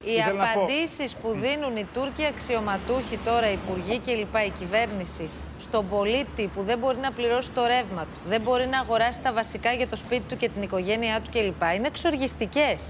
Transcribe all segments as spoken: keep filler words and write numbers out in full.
Οι απαντήσεις που δίνουν οι Τούρκοι αξιωματούχοι τώρα, οι υπουργοί κλπ, η κυβέρνηση, στον πολίτη που δεν μπορεί να πληρώσει το ρεύμα του, δεν μπορεί να αγοράσει τα βασικά για το σπίτι του και την οικογένειά του κλπ, είναι εξοργιστικές.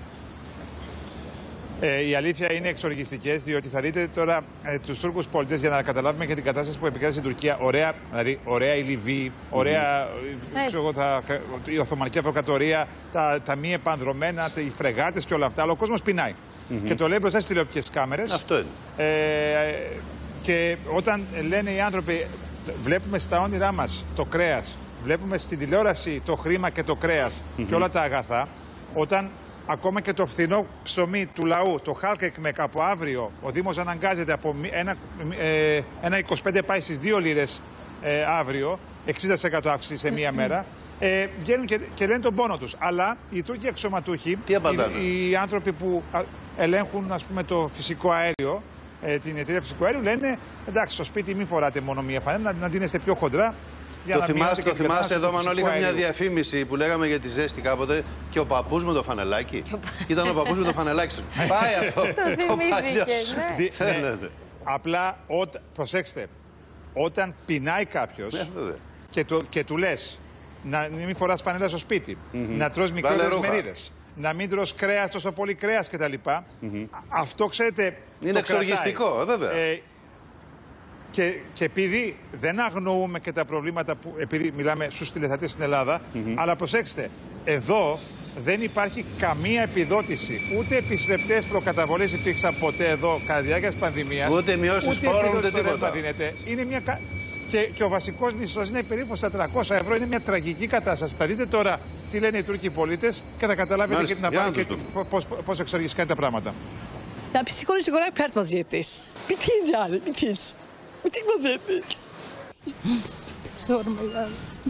Ε, η αλήθεια είναι εξοργιστικές, διότι θα δείτε τώρα ε, τους Τούρκους πολίτες, για να καταλάβουμε και την κατάσταση που επικράτησε στην Τουρκία. Ωραία, δηλαδή, ωραία η Λιβύη, ωραία mm-hmm. ξέρω, θα, η Οθωμανική Αυτοκρατορία, τα, τα μη επανδρομένα, οι φρεγάτες και όλα αυτά. Αλλά ο κόσμος πεινάει. Mm-hmm. Και το λέει μπροστά στις τηλεοπτικές κάμερες. Αυτό είναι. Ε, και όταν λένε οι άνθρωποι, βλέπουμε στα όνειρά μας το κρέας, βλέπουμε στην τηλεόραση το χρήμα και το κρέας mm-hmm. και όλα τα αγαθά, όταν ακόμα και το φθηνό ψωμί του λαού, το χάλκεκμεκ, από αύριο ο Δήμος αναγκάζεται από ένα, ε, ένα είκοσι πέντε πάει στις δύο λίρες ε, αύριο, εξήντα τοις εκατό αύξηση σε μία μέρα, ε, βγαίνουν και, και λένε τον πόνο τους. Αλλά οι Τούρκοι αξιωματούχοι, οι, οι άνθρωποι που ελέγχουν, ας πούμε, το φυσικό αέριο, ε, την εταιρεία φυσικού αέριου, λένε εντάξει, στο σπίτι μην φοράτε μόνο μία φανέλα, να, να δίνεστε πιο χοντρά. Το θυμάσαι, το θυμάσαι εδώ, Μανώλη, είχα μια διαφήμιση που λέγαμε για τη ζέστη κάποτε και ο παππούς με το φανελάκι. Ήταν ο παππούς με το φανελάκι. Πάει αυτό. Το παλιό. Απλά, προσέξτε, όταν πεινάει κάποιος και του λες να μην φοράς φανέλα στο σπίτι, να τρως μικρότερες μερίδες, να μην τρως κρέας, τόσο πολύ κρέας κτλ. Αυτό, ξέρετε, είναι εξοργιστικό, βέβαια. Και, και επειδή δεν αγνοούμε και τα προβλήματα που, επειδή μιλάμε στους τηλεθεατές στην Ελλάδα, mm-hmm. αλλά προσέξτε, εδώ δεν υπάρχει καμία επιδότηση, ούτε επιστρεπτές προκαταβολές υπήρξαν ποτέ εδώ κατά τη διάρκεια της πανδημίας, ούτε μειώσεις φόρων, ούτε τίποτα. Είναι μια... και, και ο βασικός μισθός είναι περίπου στα τριακόσια ευρώ, είναι μια τραγική κατάσταση. Θα δείτε τώρα τι λένε οι Τούρκοι πολίτες και θα καταλάβετε και, την απα... και πώς, πώς εξοργιστικά είναι τα πράγματα. Ya psikolojik olarak pert vaziyetteyiz. Bitiyiz yani, bitiyiz. Bitik vaziyetteyiz. Sorma ya.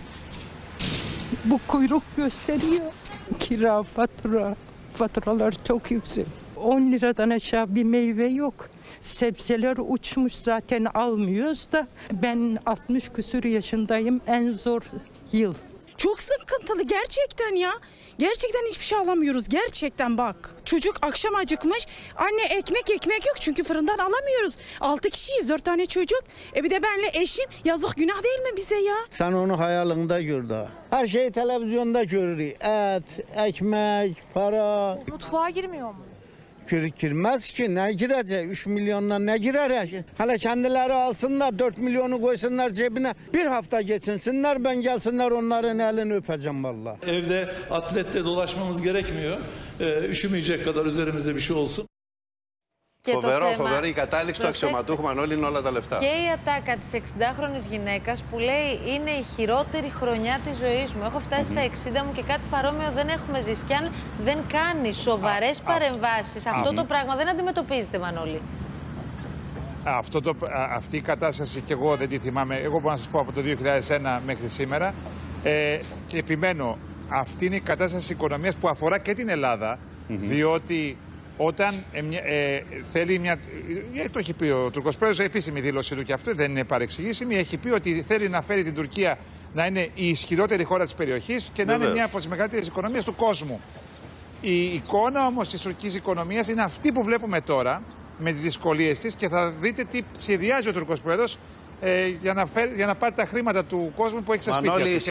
Bu kuyruk gösteriyor. Kira, fatura. Faturalar çok yüksek. on liradan aşağı bir meyve yok. Sebzeler uçmuş, zaten almıyoruz da. Ben altmış küsur yaşındayım. En zor yıl. Çok sıkıntılı gerçekten ya. Gerçekten hiçbir şey alamıyoruz. Gerçekten bak. Çocuk akşam acıkmış. Anne ekmek ekmek yok çünkü fırından alamıyoruz. Altı kişiyiz, dört tane çocuk. E bir de benle eşim. Yazık, günah değil mi bize ya? Sen onu hayalinde gör daha. Her şeyi televizyonda görür. Et, ekmek, para. Mutfağa girmiyor mu? Girmez ki, ne girecek? üç milyonla ne girer? Hele kendileri alsınlar, dört milyonu koysunlar cebine. Bir hafta geçinsinler, ben gelsinler onların elini öpeceğim vallahi. Evde atletle dolaşmamız gerekmiyor. Ee, üşümeyecek kadar üzerimizde bir şey olsun. Φοβερό, φοβερό. Η κατάληξη του αξιωματούχου, Μανώλη, είναι όλα τα λεφτά. Και η ατάκα της εξηντάχρονης γυναίκας που λέει είναι η χειρότερη χρονιά της ζωής μου. Έχω φτάσει mm-hmm. στα εξήντα μου και κάτι παρόμοιο δεν έχουμε ζήσει. Και αν δεν κάνει σοβαρές παρεμβάσεις, αυτό το πράγμα δεν αντιμετωπίζεται, Μανώλη. Αυτό το, αυτή η κατάσταση και εγώ δεν τη θυμάμαι. Εγώ μπορώ να σας πω από το δύο χιλιάδες ένα μέχρι σήμερα. Ε, και επιμένω, αυτή είναι η κατάσταση της οικονομίας που αφορά και την Ελλάδα, mm-hmm. διότι όταν ε, ε, θέλει μια. Ε, το έχει πει ο Τουρκός Πρόεδρος, επίσημη δήλωση του και αυτό δεν είναι παρεξηγήσιμη. Έχει πει ότι θέλει να φέρει την Τουρκία να είναι η ισχυρότερη χώρα της περιοχής και να Βεβαίως. είναι μια από τις μεγαλύτερες οικονομίες του κόσμου. Η εικόνα όμως της τουρκικής οικονομίας είναι αυτή που βλέπουμε τώρα, με τις δυσκολίες της, και θα δείτε τι σχεδιάζει ο Τουρκός Πρόεδρος ε, για, να φέρει, για να πάρει τα χρήματα του κόσμου που έχει στα σπίτια του.